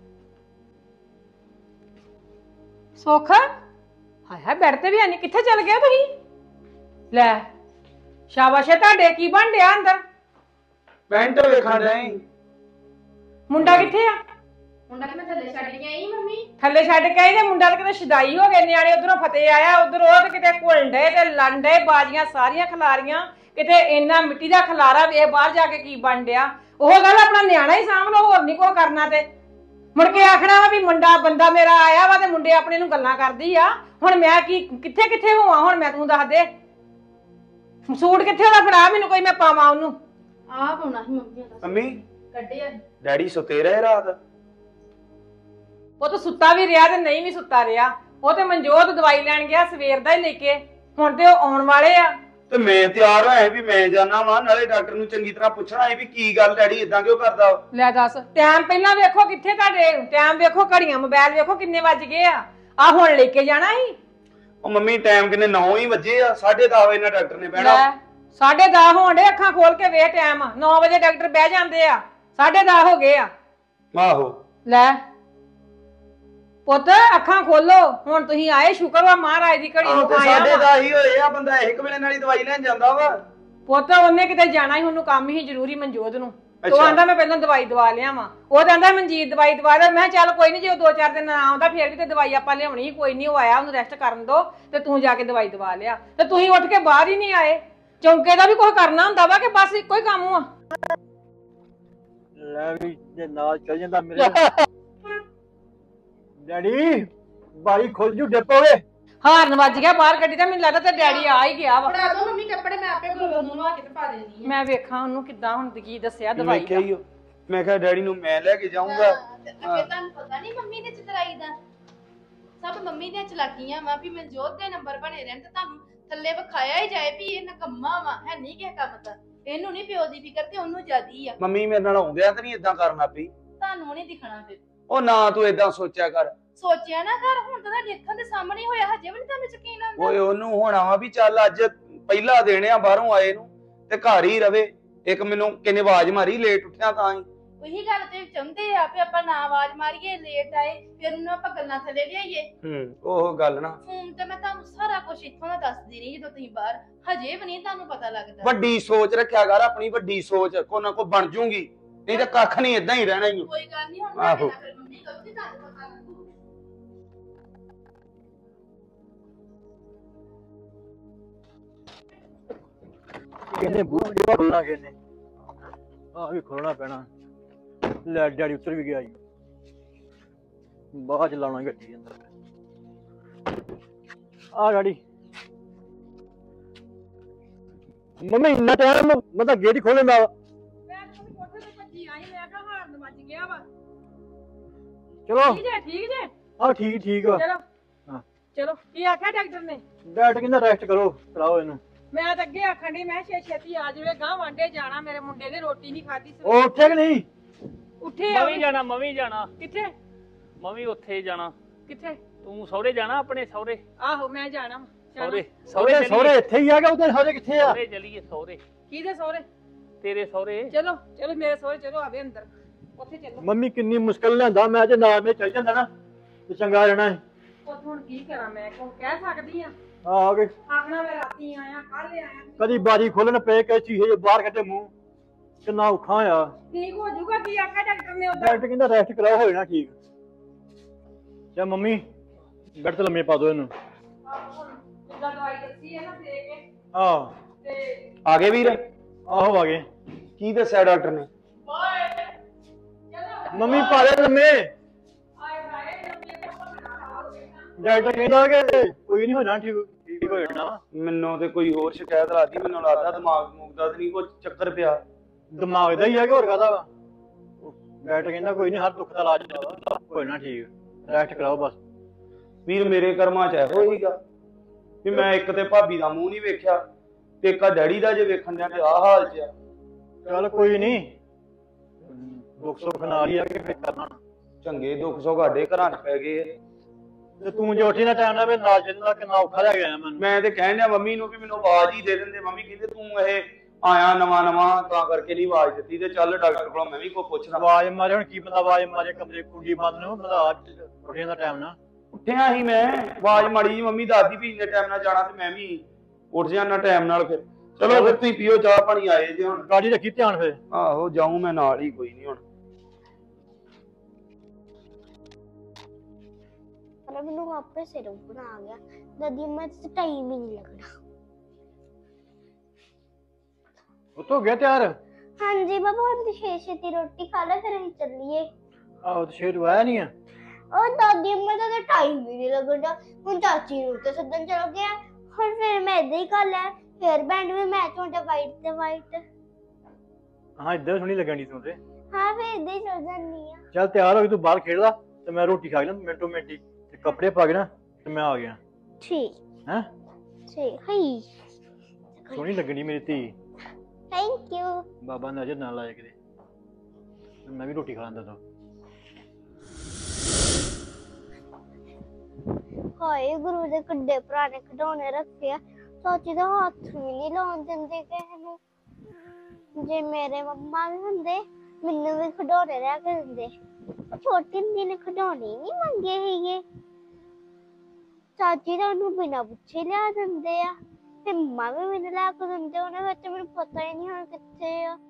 ਸੁੱਖ, ਹਾਏ ਹਾਏ ਬੈਠ ਤੇ ਵੀ ਆਨੀ, ਕਿੱਥੇ ਚਲ ਗਿਆ ਤੁਸੀਂ? ਲੈ ਸ਼ਾਬਾਸ਼ ਏ ਤੁਹਾਡੇ, ਕੀ ਬਣ ਡਿਆ ਅੰਦਰ? ਪੈਂਟ ਵੇਖਣ ਡਈ। ਮੁੰਡਾ ਕਿੱਥੇ ਆ? ਮੁੰਡਾ ਕਿ ਮੈਂ ਥੱਲੇ ਛੱਡ ਕੇ ਆਈ ਮੰਮੀ। ਥੱਲੇ ਛੱਡ ਕੇ ਆਈ ਤੇ ਮੁੰਡਾ ਤਾਂ ਕਿਤੇ ਸ਼ਦਾਈ ਹੋ ਗਏ। ਨਿਆਣੇ ਉਧਰੋਂ ਫਤਿਹ ਆਇਆ, ਉਧਰ ਉਹ ਤੇ ਕਿਤੇ ਘੁਲਣ ਡਏ ਤੇ ਲੜਨ ਡਏ, ਬਾਜੀਆਂ ਸਾਰੀਆਂ ਖਿਲਾਰੀਆਂ। ਕਿਤੇ ਇੰਨਾ ਮਿੱਟੀ ਦਾ ਖਿਲਾਰਾ ਵੇਖ ਬਾਹਰ ਜਾ ਕੇ ਕੀ ਬਣ ਡਿਆ। ਉਹ ਗੱਲ ਆਪਣਾ ਨਿਆਣਾ ਹੀ ਸਾਂਭ ਲਓ, ਹੋਰ ਨਹੀਂ ਕੋ ਕਰਨਾ। ਤੇ ਮੁੜ ਕੇ ਆਖਣਾ ਵਾ ਵੀ ਮੁੰਡਾ ਬੰਦਾ ਮੇਰਾ ਆਇਆ ਵਾ ਤੇ ਮੁੰਡੇ ਆਪਣੇ ਨੂੰ ਗੱਲਾਂ ਕਰਦੀ ਆ। ਹੁਣ ਮੈਂ ਕੀ ਕਿੱਥੇ ਕਿੱਥੇ ਹੋਵਾਂ? ਹੁਣ ਮੈਂ ਤੂੰ ਦੱਸ ਦੇ, ਸੂਟ ਕਿੱਥੇ ਉਹਦਾ ਫੜਾ ਮੈਨੂੰ, ਕੋਈ ਮੈਂ ਪਾਵਾਂ ਉਹਨੂੰ। ਆ ਪਾਉਣਾ ਸੀ ਮੰਮੀ ਦਾ ਮੰਮੀ ਕੱਢਿਆ। ਡੈਡੀ ਸੁੱਤੇ ਰਹੇ ਰਾਤ? ਉਹ ਤਾਂ ਸੁੱਤਾ ਵੀ ਰਿਹਾ ਤੇ ਨਹੀਂ ਵੀ ਸੁੱਤਾ ਰਿਹਾ। ਉਹ ਤੇ ਮਨਜੋਤ ਦਵਾਈ ਲੈਣ ਗਿਆ ਸਵੇਰ ਦਾ ਹੀ ਲੈ ਕੇ, ਹੁਣ ਤੇ ਉਹ ਆਉਣ ਵਾਲੇ ਆ। ਤੇ ਮੈਂ ਤਿਆਰ ਹੋਇਆ ਵੀ ਮੈਂ ਜਾਣਾ ਵਾ, ਨਾਲੇ ਡਾਕਟਰ ਨੂੰ ਚੰਗੀ ਤਰ੍ਹਾਂ ਪੁੱਛਣਾ ਹੈ ਵੀ ਕੀ ਗੱਲ ਡੈਡੀ ਇਦਾਂ ਕਿਉਂ ਕਰਦਾ ਵਾ? ਲੈ ਦੱਸ, ਟਾਈਮ ਪਹਿਲਾਂ ਵੇਖੋ ਕਿੱਥੇ ਤੁਹਾਡੇ, ਟਾਈਮ ਵੇਖੋ, ਘੜੀਆਂ ਮੋਬਾਈਲ ਵੇਖੋ ਕਿੰਨੇ ਵੱਜ ਗਏ ਆ ਹੁਣ ਲੈ ਕੇ ਜਾਣਾ ਸੀ। ਉਹ ਮੰਮੀ ਟਾਈਮ ਕਿੰਨੇ 9 ਹੀ ਵਜੇ ਆ, 10:30 ਵਜੇ ਨਾਲ ਡਾਕਟਰ ਨੇ ਬਹਿਣਾ। ਲੈ 10:30 ਹੋਣ ਡੇ, ਅੱਖਾਂ ਖੋਲ ਕੇ ਵੇਖ ਟਾਈਮ, 9 ਵਜੇ ਡਾਕਟਰ ਬਹਿ ਜਾਂਦੇ ਆ, 10:30 ਹੋ ਗਏ ਆ। ਆਹੋ ਲੈ ਪੁੱਤ ਅੱਖਾਂ ਖੋਲੋ, ਹੁਣ ਤੁਸੀਂ ਆਏ, ਸ਼ੁਕਰ ਵਾ ਮਹਾਰਾਜ ਦੀ ਘੜੀ ਨੂੰ ਆਇਆ ਵਾ। 10:30 ਹੀ ਹੋਏ ਆ, ਬੰਦਾ ਇੱਕ ਵੇਲੇ ਨਾਲ ਹੀ ਦਵਾਈ ਲੈਣ ਜਾਂਦਾ ਵਾ। ਪੁੱਤ ਉਹਨੇ ਕਿਤੇ ਜਾਣਾ ਹੀ, ਉਹਨੂੰ ਕੰਮ ਹੀ ਜ਼ਰੂਰੀ ਮਨਜੋਤ ਨੂੰ। ਉਹ ਅੱਛਾ। ਆਂਦਾ ਮੈਂ ਪਹਿਲਾਂ ਦਵਾਈ ਦਵਾ ਲਿਆ ਵਾ, ਉਹ ਕਹਿੰਦਾ ਮਨਜੀਤ ਦਵਾਈ ਦਵਾ ਦੇ। ਮੈਂ ਕਿਹਾ ਚੱਲ ਕੋਈ ਨਹੀਂ, ਜੇ ਉਹ 2-4 ਦਿਨ ਨਾ ਆਉਂਦਾ ਫੇਰ ਵੀ ਤੇ ਦਵਾਈ ਆਪਾਂ ਲਿਆਉਣੀ, ਕੋਈ ਨਹੀਂ, ਉਹ ਆਇਆ, ਉਹਨੂੰ ਰੈਸਟ ਕਰਨ ਦੋ ਤੇ ਤੂੰ ਜਾ ਕੇ ਦਵਾਈ ਦਵਾ ਲਿਆ। ਤੇ ਤੁਸੀਂ ਉੱਠ ਕੇ ਬਾਹਰ ਹੀ ਨਹੀਂ ਆਏ। ਚੌਂਕੇ ਦਾ ਵੀ ਕੁਝ ਕਰਨਾ ਹੁੰਦਾ ਵਾ ਕਿ ਬਸ ਇੱਕੋ ਹੀ ਕੰਮ ਆ? ਲੈ ਵੀ ਜੇ ਨਾਲ ਚੱਲ ਜਾਂਦਾ ਮੇਰੇ ਡੈਡੀ ਬਾਰੀ ਖੁੱਲ ਜੂ ਡੱਪੋਗੇ। ਹਾਰਨ ਵੱਜ ਗਿਆ, ਬਾਹਰ ਗੱਡੀ ਤਾਂ ਮੈਨੂੰ ਲੱਗਦਾ ਤੇ ਡੈਡੀ ਆ ਹੀ ਗਿਆ ਵਾ। ਫੜਾ ਦੋ ਮੰਮੀ ਕੱਪੜੇ, ਮੈਂ ਆਪੇ ਗੋਲੋ ਨੂੰ ਨਵਾ ਕੇ ਤੇ ਪਾ ਦੇਣੀ ਮੈਂ ਵੇਖਾਂ ਉਹਨੂੰ ਕਿੱਦਾਂ ਹੁਣ ਕੀ ਦੱਸਿਆ ਦਵਾਈ ਵੇਖਿਆ ਹੀ ਉਹ। ਮੈਂ ਕਿਹਾ ਡੈਡੀ ਨੂੰ ਮੈਂ ਲੈ ਕੇ ਜਾਊਂਗਾ। ਅੱਗੇ ਤੁਹਾਨੂੰ ਪਤਾ ਨਹੀਂ ਮੰਮੀ ਦੇ ਚਤਰਾਈ ਦਾ, ਸਭ ਮੰਮੀ ਦੀਆਂ ਚਲਾਕੀਆਂ ਵਾ ਵੀ ਮਨਜੋਤ ਦੇ ਨੰਬਰ ਬਣੇ ਰਹਿਣ ਤੇ ਤੁਹਾਨੂੰ ਥੱਲੇ ਵਿਖਾਇਆ ਹੀ ਜਾਏ ਵੀ ਇਹ ਨਕੰਮਾ ਵਾ, ਹੈ ਨਹੀਂ ਕਿਸੇ ਕੰਮ ਦਾ। ਇਹਨੂੰ ਨਹੀਂ ਪਿਓ ਦੀ ਫਿਕਰ ਤੇ ਉਹਨੂੰ ਜ਼ਿਆਦੀ ਆ। ਮੰਮੀ ਮੇਰੇ ਨਾਲ ਆਉਂਦਿਆਂ ਤਾਂ ਨਹੀਂ ਇਦਾਂ ਕਰਨਾ ਪਈ। ਤੁਹਾਨੂੰ ਨਹੀਂ ਦਿਖਣਾ ਫਿਰ। ਉਹ ਨਾ ਤੂੰ ਇਦਾਂ ਸੋਚਿਆ ਕਰ। ਸੋਚਿਆ ਨਾ ਕਰ, ਹੁਣ ਤਾਂ ਤੁਹਾਡੀ ਅੱਖਾਂ ਦੇ ਸਾਹਮਣੇ ਹੋਇਆ, ਹਜੇ ਵੀ ਨਹੀਂ ਤੁਹਾਨੂੰ ਯਕੀਨ ਆਉਂਦਾ। ਓਏ ਉਹਨੂੰ ਹੋਣਾ ਵਾ ਵੀ ਚੱਲ ਅੱਜ ਪਹਿਲਾ ਦਿਨ ਆ ਬਾਹਰੋਂ ਆਏ ਨੂੰ ਤੇ ਘਰ ਹੀ ਰਵੇ। ਇੱਕ ਮੈਨੂੰ ਕਿੰਨੇ ਆਵਾਜ਼ ਮਾਰੀ ਲੇਟ ਉੱਠਿਆ ਤਾਂ ਹੀ। ਉਹੀ ਗੱਲ ਤੇ ਚਾਹੁੰਦੇ ਆ ਵੀ ਆਪਾਂ ਨਾ ਆਵਾਜ਼ ਮਾਰੀਏ, ਲੇਟ ਆਏ, ਫਿਰ ਉਹਨੂੰ ਆਪਾਂ ਗੱਲਾਂ ਥੱਲੇ ਲਿਆਈਏ। ਉਹ ਗੱਲ ਨਾ। ਫੋਨ ਤੇ ਮੈਂ ਤੁਹਾਨੂੰ ਸਾਰਾ ਕੁਝ ਇੱਥੋਂ ਦਾ ਦੱਸਦੀ ਰਹੀ ਜਦੋਂ ਤੁਸੀਂ ਬਾਹਰ, ਹਜੇ ਵੀ ਨਹੀਂ ਤੁਹਾਨੂੰ ਪਤਾ ਲੱਗਦਾ। ਵੱਡੀ ਸੋਚ ਰੱਖਿਆ ਕਰ, ਆਪਣੀ ਵੱਡੀ ਸੋਚ, ਕੋ ਨਾ ਕੋ ਬਣ ਜੂਗੀ, ਨਹੀਂ ਤਾਂ ਕੱਖ ਨਹੀਂ, ਇਦਾਂ ਹੀ ਰਹਿਣਾ ਹੀ। ਕੋਈ ਗੱਲ ਨਹੀਂ, ਹੁਣ ਆਹੋ। ਮੈਂ ਫਿਰ ਮੰਮੀ ਕਹੂਗੀ ਤੁਹਾਨੂੰ ਪਤਾ ਲੱਗੂ। ਕਹਿੰਦੇ ਬੂਹਾ ਖੋਲਣਾ ਕਹਿੰਦੇ ਆ ਵੀ ਖੋਲਣਾ ਪੈਣਾ। ਲੈ ਡੈਡੀ ਉੱਤਰ ਵੀ ਗਿਆ ਜੀ, ਬਾਹਰ ਚ ਲਾਉਣਾ ਗੱਡੀ ਅੰਦਰ। ਆ ਡੈਡੀ ਮੰਮੀ ਇੰਨਾ ਟਾਈਮ ਮੈਂ ਤਾਂ ਗੇਟ ਹੀ ਖੋਲੇ ਮੈਂ ਕੋਠੇ ਤੇ ਭੱਜੀ ਆਈ, ਮੈਂ ਕਿਹਾ ਹਾਰਨ ਵੱਜ ਗਿਆ ਵਾ। ਚਲੋ ਠੀਕ ਜੇ, ਠੀਕ ਜੇ। ਆ ਠੀਕ ਆ। ਚਲੋ ਹਾਂ। ਚਲੋ ਕੀ ਆਖਿਆ ਡਾਕਟਰ ਨੇ? ਡੈਡ ਕਹਿੰਦਾ ਰੈਸਟ ਕਰੋ, ਕਰਾਓ ਇਹਨੂੰ। ਮੈਂ ਤਾਂ ਅੱਗੇ ਆਖਣ ਦੀ, ਮੈਂ ਛੇਤੀ ਆ ਜਾਵੇ, ਗਾਂ ਵਾਂਡੇ ਜਾਣਾ, ਮੇਰੇ ਮੁੰਡੇ ਨੇ ਰੋਟੀ ਨਹੀਂ ਖਾਧੀ। ਉਹ ਉੱਠੇ ਕਿ ਨਹੀਂ? ਉੱਠੇ ਆ? ਮੈਂ ਵੀ ਜਾਣਾ ਕਿੱਥੇ? ਮੈਂ ਵੀ ਉੱਥੇ ਜਾਣਾ। ਕਿੱਥੇ? ਤੂੰ ਸਹੁਰੇ ਜਾਣਾ, ਆਪਣੇ ਸਹੁਰੇ। ਆਹੋ ਮੈਂ ਜਾਣਾ ਵਾ। ਸਹੁਰੇ ਉਹਦੇ ਸਹੁਰੇ ਇੱਥੇ ਹੀ ਆ ਗਿਆ, ਉਹਦੇ ਸਹੁਰੇ ਕਿੱਥੇ ਆ? ਸਹੁਰੇ ਚਲੀਏ, ਸਹੁਰੇ ਕਿਹਦੇ ਸਹੁਰੇ? ਤੇਰੇ ਸਹੁਰੇ। ਚਲੋ ਚਲੋ ਮੇਰੇ ਸਹੁਰੇ ਚਲੋ, ਆਵੇ ਅੰਦਰ, ਉੱਥੇ ਚੱਲੋ। ਮੰਮੀ ਕਿੰਨੀ ਮੁਸ਼ਕਲ ਲਿਆਂਦਾ, ਮੈਂ ਜੇ ਨਾਲ ਮੇ ਚੱਲ ਜਾਂਦਾ ਨਾ ਤੇ ਚੰਗਾ ਰਹਿਣਾ ਸੀ। ਉਹ ਹੁਣ ਕੀ ਕਰਾਂ, ਮੈਂ ਕਿਉਂ ਕਹਿ ਸਕਦੀ ਆ? ਆ ਕੇ ਆਖਣਾ ਮੈਂ ਰਾਤੀ ਆਇਆ, ਕੱਲ ਆਇਆ। ਕਦੀ ਬਾਰੀ ਖੋਲਣ ਪਏ ਕਿ ਚੀਹੇ ਬਾਹਰ ਕੱਢੇ ਮੂੰਹ, ਕਿੰਨਾ ਔਖਾ ਆ। ਠੀਕ ਹੋ ਜਾਊਗਾ, ਕੀ ਆਖਿਆ ਡਾਕਟਰ ਨੇ ਉਧਰ? ਡਾਕਟਰ ਕਹਿੰਦਾ ਰੈਸਟ ਕਰਾਓ, ਹੋ ਜਾਣਾ ਠੀਕ। ਜਾਂ ਮੰਮੀ ਬੈਠ ਤੇ ਲੰਮੇ ਪਾ ਦੋ ਇਹਨੂੰ। ਜਿੱਦਾਂ ਦਵਾਈ ਦਿੱਤੀ ਹੈ ਨਾ ਦੇ ਕੇ ਆਹ ਤੇ ਆ ਗਏ ਵੀਰ? ਆਹੋ ਆ ਗਏ। ਕੀ ਦੱਸਿਆ ਡਾਕਟਰ ਨੇ? ਮੰਮੀ ਪਾ ਦੇ ਲੰਮੇ। ਡਾਕਟਰ ਕਹਿੰਦਾ ਕਿ ਕੋਈ ਨਹੀਂ ਹੋ ਜਾਣਾ, ਠੀਕ ਹੋ ਜਾਣਾ। ਮੈਨੂੰ ਤੇ ਕੋਈ ਹੋਰ ਸ਼ਿਕਾਇਤ ਲਾਦੀ, ਮੈਨੂੰ ਲੱਗਦਾ ਦਿਮਾਗ ਮੁਕਦਾ ਤੇ ਨਹੀਂ ਕੋਈ ਚੱਕਰ ਪਿਆ। ਦਿਮਾਗ ਦਾ ਹੀ ਆ ਕਿ ਹੋਰ ਕਾਹਦਾ ਵਾ? ਡਾਕਟਰ ਕਹਿੰਦਾ ਕੋਈ ਨਹੀਂ, ਹਰ ਦੁੱਖ ਦਾ ਇਲਾਜ ਹੋ ਜਾਣਾ ਠੀਕ, ਰੈਸਟ ਕਰਾਓ ਬਸ। ਵੀਰ ਮੇਰੇ ਕਰਮਾਂ ਚ ਇਹੋ ਹੀਗਾ ਵੀ ਮੈਂ ਇੱਕ ਤੇ ਭਾਬੀ ਦਾ ਮੂੰਹ ਨਹੀਂ ਵੇਖਿਆ ਤੇ ਇੱਕ ਡੈਡੀ ਦਾ ਜੇ ਵੇਖਣ ਦਿਆਂ ਤੇ ਆਹ ਹਾਲ ਚ ਆ। ਚੱਲ ਕੋਈ ਨਹੀਂ, ਦੁੱਖ ਸੁੱਖ ਨਾਲ ਹੀ ਆ ਕੇ ਫਿਰ ਕਰਨਾ। ਚੰਗੇ ਦੁੱਖ ਸੁੱਖ ਸਾਡੇ ਘਰਾਂ ਚ ਪੈ ਗਏ ਆ। ਤੇ ਤੂੰ ਜੇ ਉੱਠੀ ਨਾ ਟਾਈਮ ਨਾਲ ਨਾਲ ਚੱਲਣਾ, ਕਿੰਨਾ ਔਖਾ ਲੱਗ ਗਿਆ ਮੈਨੂੰ। ਮੈਂ ਤੇ ਕਹਿਣ ਡਿਆ ਮੰਮੀ ਨੂੰ ਕਿ ਮੈਨੂੰ ਆਵਾਜ਼ ਹੀ ਦੇ ਦਿੰਦੇ। ਮੰਮੀ ਕਹਿੰਦੇ ਤੂੰ ਇਹ ਆਇਆ ਨਵਾਂ ਤਾਂ ਕਰਕੇ ਨਹੀਂ ਆਵਾਜ਼ ਦਿੱਤੀ, ਤੇ ਚੱਲ ਡਾਕਟਰ ਕੋਲ ਮੈਂ ਵੀ ਕੋਈ ਪੁੱਛਦਾ। ਆਵਾਜ਼ ਮਾਰੇ ਹੁਣ ਕੀ ਪਤਾ, ਆਵਾਜ਼ ਮਾਰੇ ਕਮਰੇ ਕੁੰਡੀ ਬੰਦ ਨੂੰ ਪਤਾ ਉੱਠੇ ਦਾ ਟਾਈਮ ਨਾ। ਉੱਠਿਆ ਹੀ ਮੈਂ, ਆਵਾਜ਼ ਮਾੜੀ ਜੀ ਮੰਮੀ ਦੱਸਦੀ ਵੀ ਇੰਨੇ ਟਾਈਮ ਨਾਲ ਜਾਣਾ ਤੇ ਮੈਂ ਵੀ ਉੱਠ ਜਾਣਾ ਟਾਈਮ ਨਾਲ। ਫਿਰ ਚਲੋ ਫਿਰ ਤੁਸੀਂ ਪੀਓ ਚਾਹ ਪਾਣੀ, ਆਏ ਜੇ ਹੁਣ। ਗਾੜੀ ਰੱਖੀ ਧਿਆਨ ਫਿਰ। ਆਹੋ ਜਾਊਂ ਮੈਂ ਨਾਲ ਹੀ, ਕੋਈ ਨਹੀਂ ਹੁਣ। ਪਰ ਮੈਨੂੰ ਵਾਪਸ ਸਿਰ ਬਣਾ ਆ ਗਿਆ ਦਾਦੀ, ਮੈਂ ਤੇ ਟਾਈਮ ਹੀ ਨਹੀਂ ਲੱਗਣਾ। ਉੱਤੋਂ ਗਿਆ ਤਿਆਰ? ਹਾਂਜੀ ਬਾਬਾ, ਹੁਣ ਤੇ ਛੇਤੀ ਰੋਟੀ ਖਾ ਲੈ, ਫਿਰ ਅਸੀਂ ਚੱਲੀਏ। ਆਹੋ ਤੇ ਸ਼ੇਰ ਆਇਆ ਨਹੀਂ ਆ। ਉਹ ਦਾਦੀ ਅੰਮਾ ਦਾ ਟਾਈਮ ਵੀ ਨਹੀਂ ਲੱਗਣਾ, ਹੁਣ ਚਾਚੀ ਨੂੰ ਤੇ ਸੱਦਣ ਚਲ ਗਿਆ, ਹੁਣ ਫਿਰ ਮੈਂ ਏਦਾਂ ਹੀ ਕਰ ਲਿਆ, ਫਿਰ ਬੈਂਡ ਵੀ ਮੈਚ ਹੁੰਦਾ ਵਾਈਟ ਤੇ ਵਾਈਟ। ਹਾਂ ਇੱਧਰ ਸੋਹਣੀ ਲੱਗਣ ਦੀ ਤੂੰ ਤੇ। ਹਾਂ ਫਿਰ ਏਦਾਂ ਹੀ ਚੱਲ ਜਾਂਦੀ ਆ। ਚੱਲ ਤਿਆਰ ਹੋ ਗਈ, ਤੂੰ ਬਾਹਰ ਖੇਡ ਲਾ, ਤੇ ਮੈਂ ਰੋਟੀ ਖਾ ਕੇ ਨਾ ਮਿੰਟੋ ਮਿੰਟੀ ਤੇ ਕੱਪੜੇ ਪਾ ਕੇ ਨਾ ਤੇ ਮੈਂ ਆ ਗਿਆ। ਠੀਕ ਹੈਂ ਠੀਕ ਹਈ ਸੋਹਣੀ ਲੱਗਣੀ ਮੇਰੀ ਧੀ। Thank you. ਬਾਬਾ ਨਜ਼ਰ ਨਾ ਲਾਏ ਕਿਤੇ। ਮੈਂ ਵੀ ਰੋਟੀ ਖਾ ਲੈਂਦਾ ਤਾਂ। ਹਾਏ ਗੁਰੂ ਦੇ ਕਿੱਡੇ ਪੁਰਾਣੇ ਖਿਡੌਣੇ ਰੱਖੇ ਆ, ਚਾਚੀ ਦਾ ਹੱਥ ਵੀ ਨਹੀਂ ਲਾਉਣ ਦਿੰਦੇ ਕਿਸੇ ਨੂੰ। ਜੇ ਮੇਰੇ ਮੰਮਾ ਵੀ ਹੁੰਦੇ ਮੈਨੂੰ ਵੀ ਖਿਡੌਣੇ ਲੈ ਕੇ ਦਿੰਦੇ। ਛੋਟੀ ਹੁੰਦੀ ਨੇ ਖਿਡੌਣੇ ਨਹੀਂ ਮੰਗੇ ਸੀਗੇ। ਚਾਚੀ ਤਾਂ ਉਹਨੂੰ ਬਿਨਾਂ ਪੁੱਛੇ ਲਿਆ ਦਿੰਦੇ ਆ ਤੇ ਮੰਮਾ ਵੀ ਮੈਨੂੰ ਲੈ ਕੇ ਦਿੰਦੇ। ਉਹਨਾਂ ਵਿੱਚ ਮੈਨੂੰ ਪਤਾ ਹੀ ਨਹੀਂ ਹੁਣ ਕਿੱਥੇ ਆ।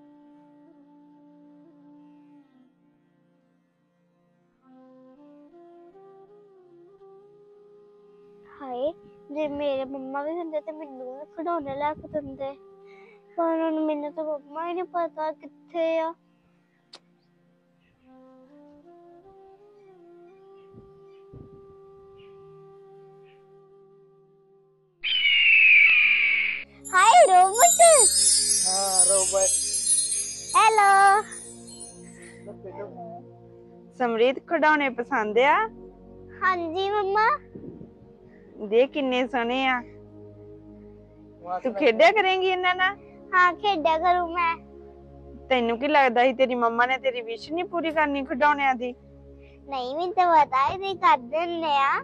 ਹਾਏ ਜੇ ਮੇਰੇ ਮੰਮਾ ਵੀ ਹੁੰਦੇ ਤੇ ਮੈਨੂੰ ਵੀ ਖਿਡੌਣੇ ਲੈ ਕੇ ਦਿੰਦੇ, ਪਰ ਹੁਣ ਮੈਨੂੰ ਤਾਂ ਮੰਮਾ ਹੀ ਨਹੀਂ ਪਤਾ ਕਿੱਥੇ ਆ। ਹਾਏ ਰੋਬੋਟ। ਹਾਂ ਰੋਬੋਟ। ਹੈਲੋ ਸਮਰੀਤ ਖਿਡੌਣੇ ਪਸੰਦ ਆ? ਹਾਂਜੀ ਮੰਮਾ। ਦੇ ਕਿੰਨੇ ਸੋਹਣੇ ਆ। ਤੂੰ ਖੇਡਿਆ ਕਰੇਂਗੀ ਇਹਨਾਂ ਨਾਲ? ਹਾਂ ਖੇਡਿਆ ਕਰੂ ਮੈਂ। ਤੈਨੂੰ ਕੀ ਲੱਗਦਾ ਸੀ ਤੇਰੀ ਮੰਮਾ ਨੇ ਤੇਰੀ ਵਿਸ਼ ਨਹੀਂ ਪੂਰੀ ਕਰਨੀ ਖਿਡੌਣਿਆਂ ਦੀ? ਨਹੀਂ ਮੈਨੂੰ ਤਾਂ ਪਤਾ ਹੀ ਨਹੀਂ ਕਰ ਦਿੰਦੇ ਆ।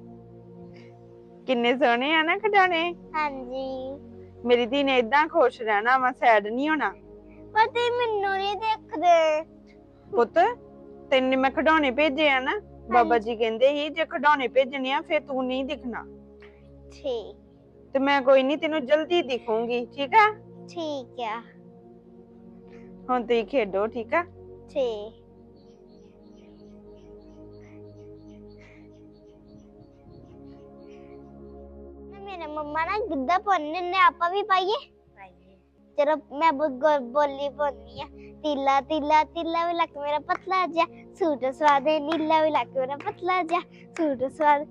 ਕਿੰਨੇ ਸੋਹਣੇ ਆ ਨਾ ਖਿਡੌਣੇ। ਹਾਂਜੀ ਮੇਰੀ ਧੀ ਨੇ ਏਦਾਂ ਖੁਸ਼ ਰਹਿਣਾ ਵਾ, ਸੈਡ ਨਹੀਂ ਹੋਣਾ। ਪਰ ਤੇ ਮੈਨੂੰ ਨਹੀਂ ਦੇਖਦੇ। ਪੁੱਤ ਤੈਨੂੰ ਮੈਂ ਖਿਡੌਣੇ ਭੇਜੇ ਆ ਨਾ, ਬਾਬਾ ਜੀ ਕਹਿੰਦੇ ਸੀ ਜੇ ਖਿਡੌਣੇ ਭੇਜਣੇ ਆ ਫੇਰ ਤੂੰ ਨਹੀਂ ਦਿਖਣਾ। ਠੀਕ ਤੇ ਮੈਂ ਕੋਈ ਨਹੀਂ ਤੈਨੂੰ ਜਲਦੀ ਦਿਖੂੰਗੀ, ਠੀਕ ਆ? ਠੀਕ ਆ। ਹੁਣ ਤੁਸੀਂ ਖੇਡੋ, ਠੀਕ ਆ? ਠੀਕ ਮੇਰੇ ਮੰਮਾ ਨਾ ਗਿੱਧਾ ਪਾਉਂਦੇ ਨੇ, ਆਪਾਂ ਵੀ ਪਾਈਏ? ਚਲੋ ਮੈਂ ਬੋਲੀ ਪਾਉਂਦੀ ਆ। ਤੀਲਾ ਤੀਲਾ ਤੀਲਾ ਵੀ ਲੱਕ ਮੇਰਾ ਪਤਲਾ ਜਾ, ਸੂਟ ਸਵਾਦ ਨੀਲਾ ਵੀ ਲੱਕ ਮੇਰਾ ਪਤਲਾ ਜਾ, ਸੂਟ ਸਵਾਦ।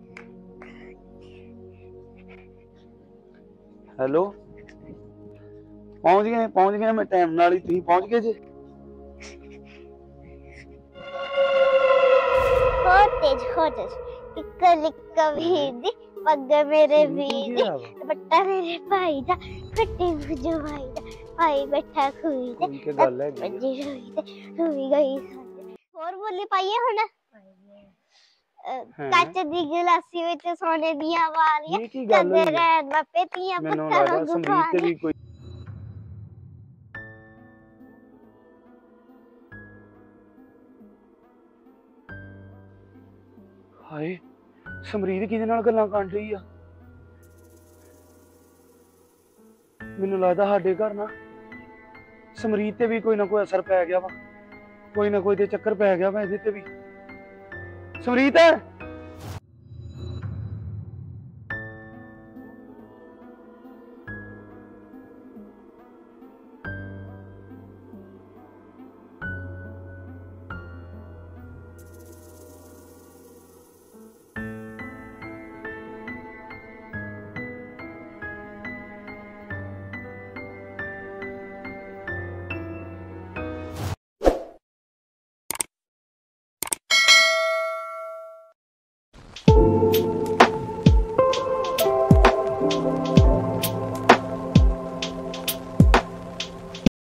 ਹੈਲੋ ਪਹੁੰਚ ਗਏ ਮੈਂ ਟਾਈਮ ਨਾਲ ਹੀ। ਤੁਸੀਂ ਪਹੁੰਚ ਗਏ ਜੇ? ਹੋ ਤੇਜ ਟਿੱਕਾ ਲਿੱਕਾ ਵੀਰ ਦੀ ਪੱਗ ਮੇਰੇ ਵੀਰ ਦੀ ਦੁਪੱਟਾ ਮੇਰੇ ਭਾਈ ਦਾ, ਕੱਟੇ ਮੁਝੇ ਭਾਈ ਦਾ, ਭਾਈ ਬੈਠਾ ਖੂਈ ਤੇ ਕੀ ਗੱਲ ਹੈ? ਵੱਜੀ ਹੋਈ ਤੇ ਰੂਈ ਗਈ। ਹੋਰ ਬੋਲੀ ਪਾਈਏ ਹੁਣ? ਕੱਚ ਦੀ ਗਲਾਸੀ ਵਿੱਚ ਸੋਨੇ ਦੀਆਂ ਵਾਲੀਆਂ, ਕਦੇ ਰਹਿਣ ਬਾਪੇ ਤੀਆਂ ਪੱਤਾਂ ਵਾਂਗੂ ਖਾਲੀਆਂ। ਹਾਏ ਸਮਰੀਤ ਕਿਹਦੇ ਨਾਲ ਗੱਲਾਂ ਕਰ ਰਹੀ ਆ? ਮੈਨੂੰ ਲੱਗਦਾ ਸਾਡੇ ਘਰ ਨਾ ਸਮਰੀਤ ਤੇ ਵੀ ਕੋਈ ਨਾ ਕੋਈ ਅਸਰ ਪੈ ਗਿਆ ਵਾ, ਕੋਈ ਨਾ ਕੋਈ ਤੇ ਚੱਕਰ ਪੈ ਗਿਆ ਵਾ ਇਹਦੇ ਤੇ ਵੀ। Samreet Thank you.